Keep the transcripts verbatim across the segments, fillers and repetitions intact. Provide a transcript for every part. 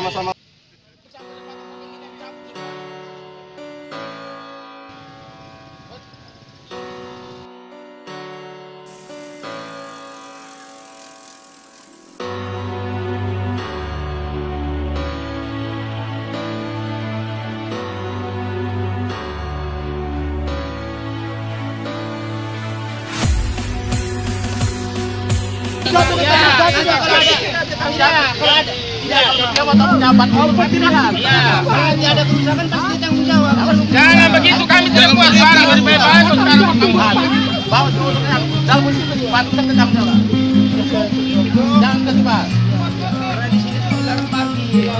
sama-sama. Jangan begitu, kami tidak kuat. Sekarang dari baik-baik sekarang mengambil. Bawa dulu dalam situ batu ke dalam jalan. Jangan keluar. Karena di sini dilarang parkir.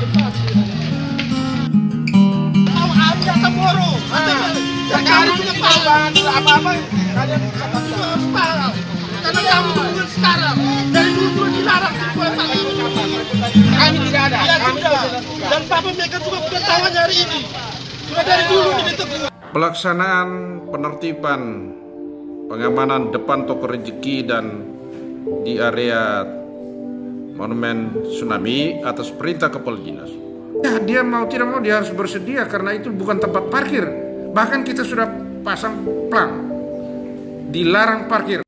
Tahu ada Saboro. Sekarang juga pahlawan apa-apa. Kalian harus parah. Karena kamu tunggu sekarang. Dari dulu dilarang. Kami tidak ada. Kami tidak. Dan Papa mereka juga sudah tahu hari ini. Sudah dari dulu ini tegur. Pelaksanaan penertiban pengamanan depan toko rezeki dan di area Monumen Tsunami atas perintah Kepala Dinas. Ya, dia mau tidak mau dia harus bersedia karena itu bukan tempat parkir. Bahkan kita sudah pasang plang dilarang parkir.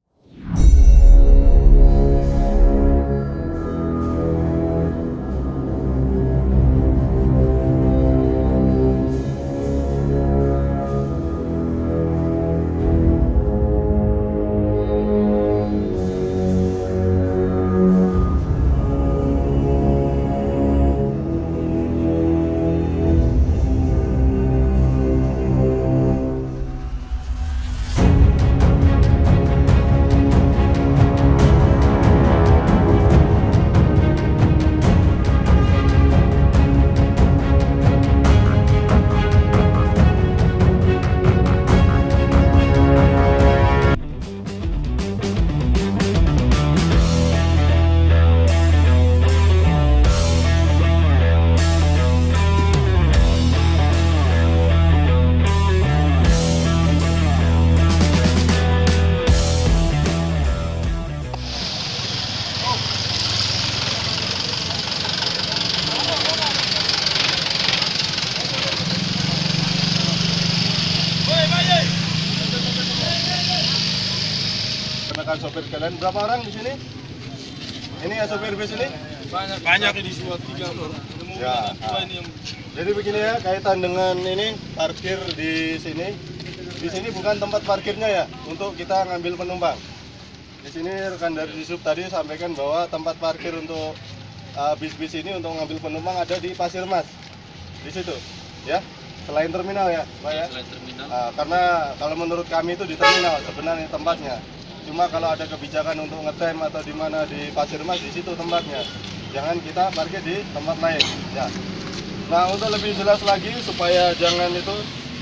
Kenakan sopir kalian berapa orang di sini? Ini ya sopir bis ini? Banyak, banyak di sini tiga orang. Ya. Ini yang... Jadi begini ya, kaitan dengan ini parkir di sini. Di sini bukan tempat parkirnya ya, untuk kita ngambil penumpang. Di sini rekan dari Disub tadi sampaikan bahwa tempat parkir untuk uh, bis-bis ini untuk ngambil penumpang ada di Pasir Mas. Di situ, ya. Selain terminal ya, Pak ya. Selain terminal. Uh, karena kalau menurut kami itu di terminal sebenarnya tempatnya. Cuma kalau ada kebijakan untuk ngetem atau di mana di Pasir Mas, di situ tempatnya. Jangan kita parkir di tempat lain, ya. Nah, untuk lebih jelas lagi supaya jangan itu,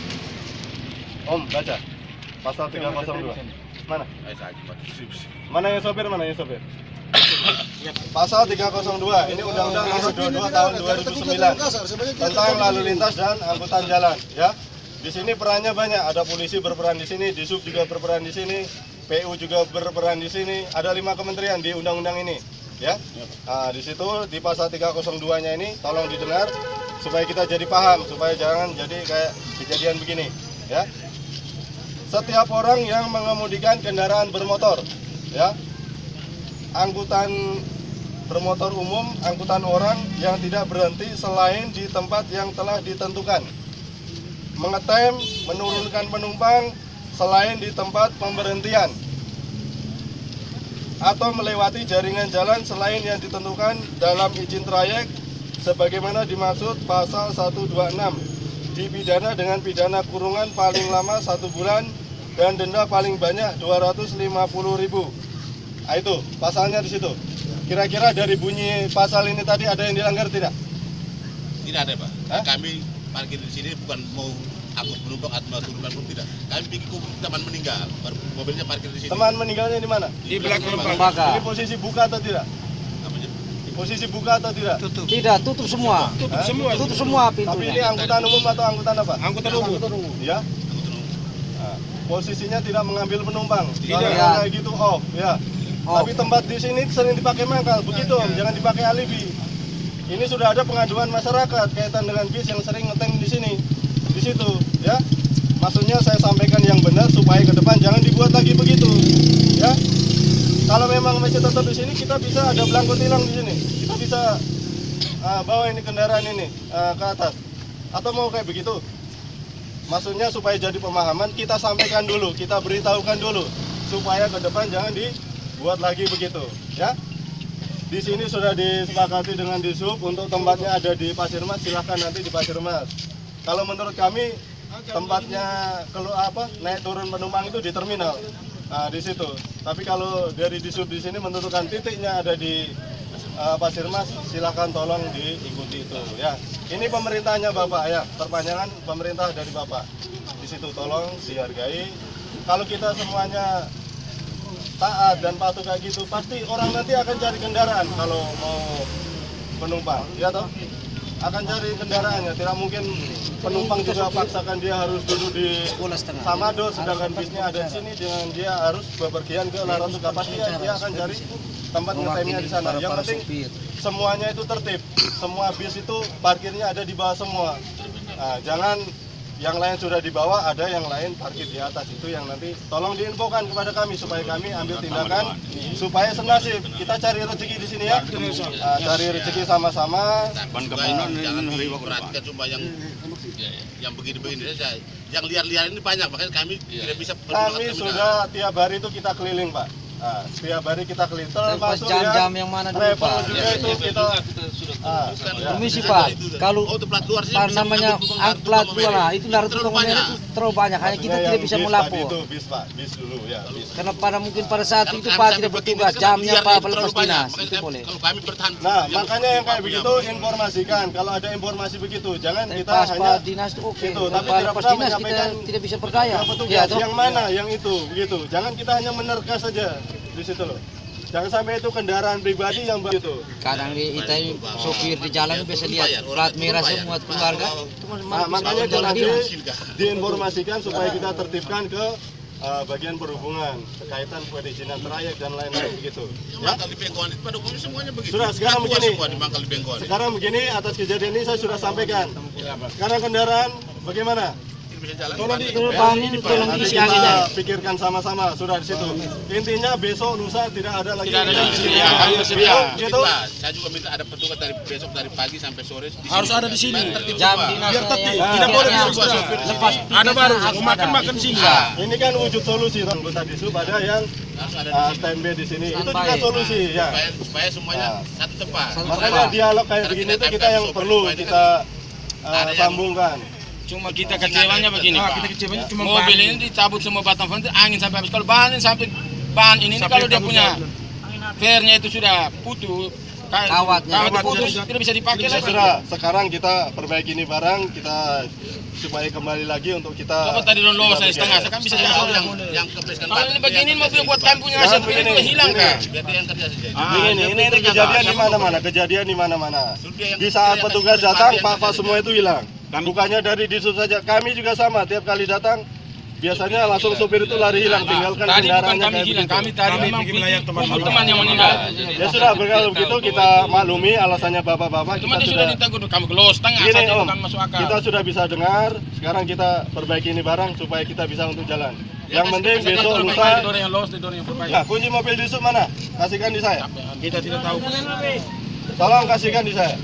Om baca pasal tiga nol dua. Mana? Mana yang sopir? Mana yang sopir? Pasal tiga nol dua. Ini Undang-Undang Nomor dua puluh dua Tahun dua ribu sembilan tentang lalu lintas dan angkutan jalan, ya. Di sini perannya banyak. Ada polisi berperan di sini, Disub juga berperan di sini. P U juga berperan di sini. Ada lima kementerian di undang-undang ini, ya. Nah, di situ di pasal tiga nol dua-nya ini tolong didengar supaya kita jadi paham, supaya jangan jadi kayak kejadian begini, ya. Setiap orang yang mengemudikan kendaraan bermotor, ya, angkutan bermotor umum, angkutan orang yang tidak berhenti selain di tempat yang telah ditentukan, mengetem, menurunkan penumpang selain di tempat pemberhentian, atau melewati jaringan jalan selain yang ditentukan dalam izin trayek sebagaimana dimaksud pasal seratus dua puluh enam, dipidana dengan pidana kurungan paling lama satu bulan dan denda paling banyak dua ratus lima puluh ribu. Nah, itu pasalnya di situ. Kira-kira dari bunyi pasal ini tadi ada yang dilanggar tidak? Tidak ada, Pak. Hah? Kami parkir di sini bukan mau angkut penumpang atau turunkan pun tidak. Kami bikin teman meninggal, mobilnya parkir di sini. Teman meninggalnya di mana? Di belakang lembaga. Ini posisi buka atau tidak? Namanya Posisi buka atau tidak? Tutup. Tidak, tutup semua. tutup Hah? semua. Tutup semua Tapi ini pintunya. angkutan umum atau angkutan apa? Angkutan umum. Ya. Angkutan umum. Nah, posisinya tidak mengambil penumpang. Tidak. Kalau kayak gitu off, ya. Off. Tapi tempat di sini sering dipakai mangkal, begitu Om, jangan dipakai alibi. ini sudah ada pengaduan masyarakat kaitan dengan bis yang sering ngetem di sini, di situ, ya. Maksudnya saya sampaikan yang benar supaya ke depan jangan dibuat lagi begitu, ya. Kalau memang masih tetap di sini, kita bisa ada belangko tilang di sini, kita bisa uh, bawa ini kendaraan ini uh, ke atas, atau mau kayak begitu. Maksudnya supaya jadi pemahaman, kita sampaikan dulu, kita beritahukan dulu, supaya ke depan jangan dibuat lagi begitu, ya. Di sini sudah disepakati dengan Disub untuk tempatnya ada di Pasir Mas, silahkan nanti di Pasir Mas. Kalau menurut kami tempatnya kalau apa naik turun penumpang itu di terminal, nah, di situ. Tapi kalau dari Disub di sini menentukan titiknya ada di uh, Pasir Mas, silahkan tolong diikuti itu, ya. Ini pemerintahnya Bapak, ya, perpanjangan pemerintah dari Bapak. Di situ tolong dihargai. Kalau kita semuanya taat dan patuh kayak gitu, pasti orang nanti akan cari kendaraan kalau mau penumpang, ya toh? Akan cari kendaraannya, tidak mungkin penumpang juga paksakan dia harus duduk di Samado, sedangkan bisnya ada di sini, dengan dia harus bepergian ke Larang Tuga, pasti dia, dia akan cari tempat ngetemnya di sana. Yang penting semuanya itu tertib, semua bis itu parkirnya ada di bawah semua. Nah, jangan yang lain sudah di bawah, ada yang lain parkir di atas, itu yang nanti tolong diinfokan kepada kami supaya kami ambil tindakan supaya senasib. Kita cari rezeki di sini, ya. Nah, cari rezeki sama-sama. Jangan diperhatikan cuma yang yang begini-begini saja. Yang liar-liar ini banyak, makanya kami tidak bisa. Kami sudah tiap hari itu kita keliling, Pak. Nah, setiap hari kita keliling, termasuk jam-jam yang mana dulu, travel Pak? juga itu kita. Ah, ya. Permisi Pak, kalau apa namanya plat dua lah, itu Larang Tuga itu terlalu banyak, hanya kita Maksudnya tidak yang bisa bis melapor. tadi itu bis, Pak, bis dulu, ya, bis. Karena pada mungkin pada saat itu Pak tidak bertugas, jamnya Pak lepas dinas, itu boleh. Kalau kami bertahan. Nah, makanya yang kayak begitu informasikan. Kalau ada informasi begitu, jangan kita Pas hanya Pak dinas itu oke, itu, tapi Pak tidak lepas pernah dinas kita menyampaikan tidak bisa berdaya. ke petugas Ya, toh? yang mana, yang itu, begitu. Jangan kita hanya menerka saja di situ loh. Jangan sampai itu kendaraan pribadi yang begitu. Kadang di kita ini sopir di jalan biasa lihat plat merah semua keluarga. Nah, makanya itu nanti diinformasikan supaya kita tertibkan ke uh, bagian perhubungan berkaitan perizinan trayek dan lain-lain begitu. Ya? Mangkal di Bengkoan itu pada umumnya semuanya begitu. Sudah, sekarang Tua begini. semua di Mangkal di Bengkoan. Sekarang begini, atas kejadian ini saya sudah sampaikan. Sekarang kendaraan bagaimana? Bisa jalan. Tolong diterbangin, tolong Nanti diisi kita angin ya. pikirkan sama-sama, sudah di situ. Intinya besok lusa tidak ada lagi. Tidak ada lagi. Gitu. Ya, ayo sedia. Gitu. Pak, saya juga minta ada petugas dari besok dari pagi sampai sore di Harus ada di sini. Jam dinas Biar tertib. yang Tidak boleh yang terus terang. lepas Ada baru, harus mau makan ada. makan sini. Ah, Ini kan wujud solusi, anggota Disub ada yang harus ada uh, di sini. standby di sini. Itu Standby. juga solusi, ya. Supaya, supaya semuanya Ah. satu tempat. Satu Makanya dialog kayak Karena begini kita itu kita time yang time perlu supaya kita uh, ada yang- sambungkan. Cuma kita kecewanya begini, Ah, Pak. kita kecewanya cuma Mobil ban. ini dicabut semua batang fan, angin sampai habis. Kalau bahan ini sampai bahan ini, ini Sampai kalau dia tanggung punya jawab. fairnya itu sudah putus, kayak- Kawatnya. kawatnya Kawatnya putus, tidak- tidak bisa dipakai Ya lagi. sudah, sekarang kita perbaiki ini barang, kita supaya kembali lagi untuk kita. Coba tadi don lolos saya kita setengah, bekerja. saya kan bisa Saya jadi tahu orang. yang yang keplesekan Kalau ini begini mobil buat kami punya aset, Jangan ini begini, hilang begini. kan? Biar dia yang kerja saja. Ah, Begini, dia ini, ini kerja, kejadian Pak. di mana-mana, kejadian di mana-mana. Sudah yang Di saat kerja, petugas yang datang, kerja, pak-pak yang semua itu hilang. Bukannya dari Disub saja, kami juga sama. Tiap kali datang, biasanya langsung sopir itu lari hilang, tinggalkan Tadi bukan kendaraannya kami kayak hilang, begitu. kami tadi Kami memang pergi melayat teman-teman. teman yang meninggal. Ya sudah, kalau begitu kita maklumi alasannya bapak-bapak. Cuma Kita dia sudah sudah. ditegur, kami gelos setengah Gini saja Om, bukan masuk akal. kita sudah bisa dengar. Sekarang kita perbaiki ini barang supaya kita bisa untuk jalan. Yang penting besok lusa. Dorong yang los, dorong yang perbaiki. Nah, kunci mobil Disub mana? Kasihkan di saya. Kita tidak tahu. Tolong kasihkan di saya.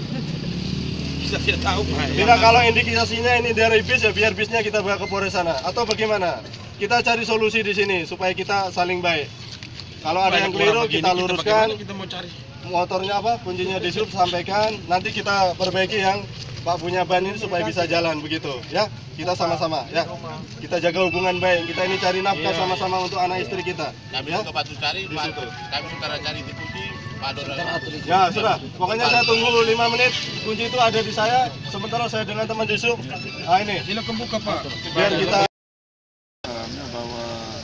Kita tidak tahu, Pak. Tidak, kalau indikasinya ini dari bis ya biar bisnya kita bawa ke Polres sana. Atau bagaimana? Kita cari solusi di sini supaya kita saling baik. Kalau ada yang keliru kita luruskan. Kita mau cari. Motornya apa? Kuncinya Disub sampaikan. Nanti kita perbaiki yang Pak punya ban ini supaya bisa jalan begitu, ya. Kita sama-sama, ya. Kita jaga hubungan baik. Kita ini cari nafkah sama-sama untuk anak istri kita. Kami Ya. juga bantu cari, Di Pak. situ. Kami sudah cari di kunci, Pak Dora. Ya sudah, pokoknya saya tunggu lima menit. Kunci itu ada di saya. Sementara saya dengan teman Disub. Nah ini, Silakan buka, Pak. biar kita. Bahwa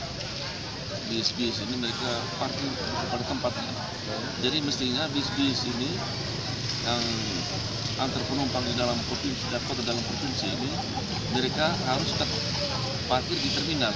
bis-bis ini mereka parkir pada tempatnya. Jadi mestinya bis-bis ini yang antar penumpang di dalam provinsi dan kota dalam provinsi ini mereka harus tetap parkir di terminal.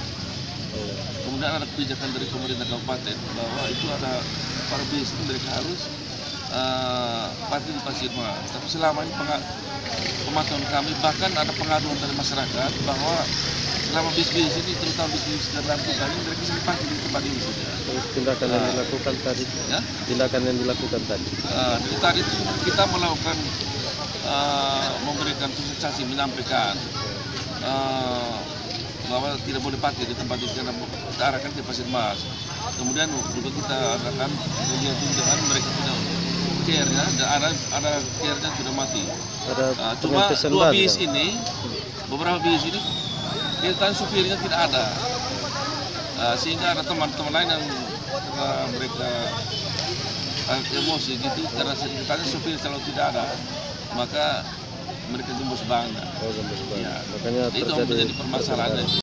Kemudian ada kebijakan dari pemerintah kabupaten bahwa itu ada para bis ini mereka harus uh, parkir di Pasir Mas. Tapi selama ini penga- pemantauan kami, bahkan ada pengaduan dari masyarakat bahwa selama bis-bis ini, terutama bis-bis tertentu kali, mereka sering parkir di tempat ini saja. Terus tindakan yang dilakukan tadi, Ya? tindakan yang dilakukan tadi. Uh, dari tadi itu kita melakukan uh, memberikan sosialisasi, menyampaikan uh, bahwa tidak boleh parkir di tempat itu karena kita arahkan ke Pasir Mas. Kemudian juga kita arahkan tunjukkan mereka sudah care-nya, dan ada ada care-nya sudah mati. Ada Uh, cuma pengetesan dua ban, bis kan? ini, beberapa bis ini kita supirnya tidak ada. Uh, sehingga ada teman-teman lain yang karena mereka uh, emosi gitu karena ceritanya supir selalu tidak ada, maka mereka gembos bangga. Oh, gembos ban. Ya. Makanya Itu terjadi menjadi permasalahan.